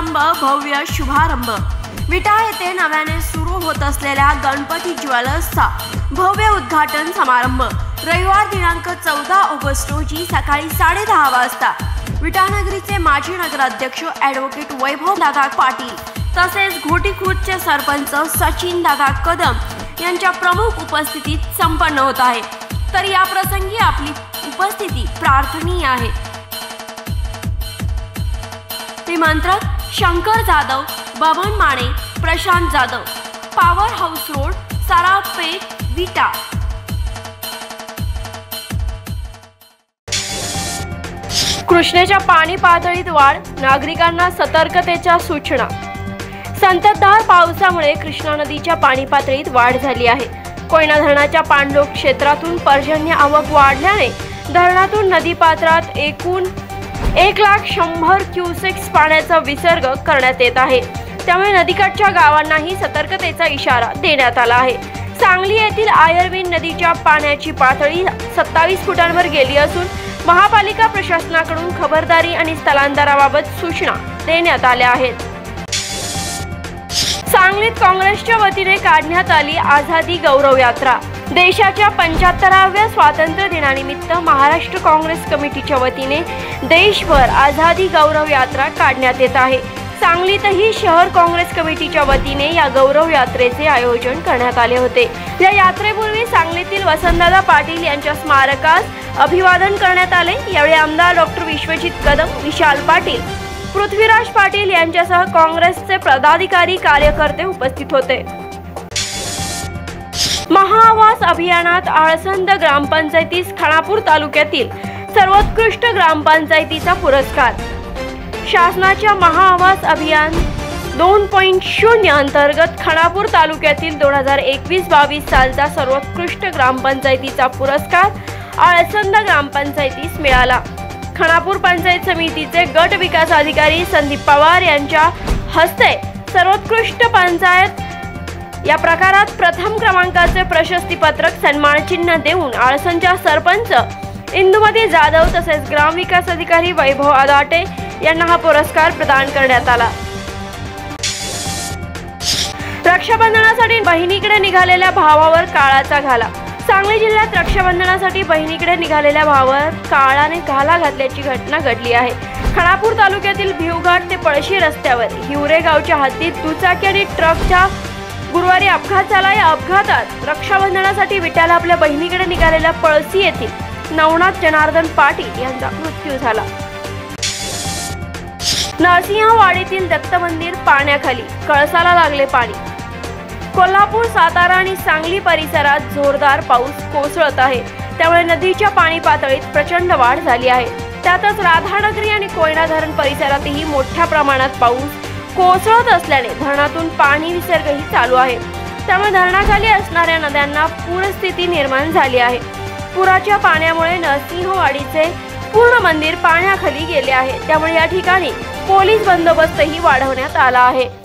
समारंभ भव्य शुभारंभ। विटा येथे नव्याने सुरू होत असलेल्या गणपती ज्वेलर्सचा भव्य उद्घाटन समारंभ रविवार दिनांक 14 ऑगस्ट रोजी सकाळी 10:30 वाजता विटानगरीचे माजी नगराध्यक्ष ॲडव्होकेट वैभव दादा पाटील तसेच घोटीखुर्दचे सरपंच सचिन दादा कदम यांच्या प्रमुख उपस्थितीत संपन्न होत आहे। तर या प्रसंगी आपली उपस्थिती प्रार्थनीय आहे। निमंत्रक Shankar Jadhav, Baban Mane, Prashant Jadhav, power house road, Sarafpeth, Vita. कृष्णेच्या पाणी पातळीत वाढ, नागरिकांना सतर्कतेच्या सूचना। संततधार पावसामुळे कृष्णा नदीच्या पाणी पातळीत वाढ झाली आहे। कोयना धरणाच्या पाणलोट क्षेत्रातून पर्जन्य आवक वाढल्याने धरणातून नदीपात्रात एकूण 1,100,000 क्युसेक्स पाण्याचा विसर्ग करण्यात येत आहे। त्यामुळे नदीकाठच्या गावांनाही सतर्कतेचा इशारा देण्यात आला आहे। सांगली येथील आयर्विन नदीच्या पाण्याची पातळी 27 फुटांवर गेली असून महापालिका प्रशासनाकडून खबरदारी आणि स्थलांतराबाबत सूचना देण्यात आल्या आहेत। सांगलीत काँग्रेसच्या वतीने काढण्यात आली आझादी गौरव यात्रा। देशाच्या 75व्या स्वातंत्र्य दिनानिमित्त महाराष्ट्र काँग्रेस कमिटीच्या वतीने देशभर आझादी गौरव यात्रा काढण्यात येत आहे। सांगलीतही शहर काँग्रेस कमिटीच्या वतीने या गौरव यात्रेचे आयोजन करण्यात आले होते। या यात्रेपूर्वी सांगलीतील वसंतदादा पाटील यांच्या स्मारकास अभिवादन करण्यात आले। यावेळी आमदार डॉक्टर विश्वजित कदम, विशाल पाटील, पृथ्वीराज पाटील यांच्यासह काँग्रेसचे पदाधिकारी कार्यकर्ते उपस्थित होते। महाआवास अभियानात आळसंद ग्रामपंचायतीस खानापूर तालुक्यातील सर्वोत्कृष्ट ग्रामपंचायतीचा पुरस्कार। शासनाच्या महाआवास अभियान 2.0 अंतर्गत खानापूर तालुक्यातील 2021-22 सालचा सर्वोत्कृष्ट ग्रामपंचायतीचा पुरस्कार आळसंद ग्रामपंचायतीस मिळाला। खानापूर पंचायत समितीचे गट विकास अधिकारी संदीप पवार यांच्या हस्ते सर्वोत्कृष्ट पंचायत या प्रकारात प्रथम क्रमांकाचे प्रशस्तीपत्रक सन्मानचिन्ह देऊन आळसंदच्या सरपंच इंदुमती जाधव तसेच ग्राम विकास अधिकारी वैभव आदाटे यांना हा पुरस्कार प्रदान करण्यात आला। रक्षाबंधनासाठी बहिणीकडे निघालेल्या भावावर काळाचा घाला। सांगली जिल्ह्यात रक्षाबंधनासाठी बहिणीकडे निघालेल्या भावावर काळाने घाला घातल्याची घटना घडली आहे। खानापूर तालुक्यातील भिवघाट ते पळशी रस्त्यावर हिवरे गावच्या हद्दीत दुचाकी आणि ट्रकच्या गुरुवारी अपघात झाला। या अपघातात रक्षाबंधनासाठी विट्याला आपल्या बहिणीकडे निघालेल्या पळशी येथील नवनाथ जनार्दन पाटील यांचा मृत्यू झाला। नरसिंहवाडीतील दत्त मंदिर पाण्याखाली, कळसाला लागले पाणी। कोल्हापूर, सातारा आणि सांगली परिसरात जोरदार पाऊस कोसळत आहे। त्यामुळे नदीच्या पाणी पातळीत प्रचंड वाढ झाली आहे। त्यातच राधानगरी आणि कोयना धरण परिसरातही मोठ्या प्रमाणात पाऊस कोसळत असल्याने धरणातून पाणी विसर्गही चालू आहे। त्यामुळे धरणाखाली असणाऱ्या नद्यांना पूरस्थिती निर्माण झाली आहे। पुराच्या पाण्यामुळे नरसिंहवाडीचे पूर्ण मंदिर पाण्याखाली गेले आहे। त्यामुळे या ठिकाणी पोलीस बंदोबस्तही वाढवण्यात आला आहे।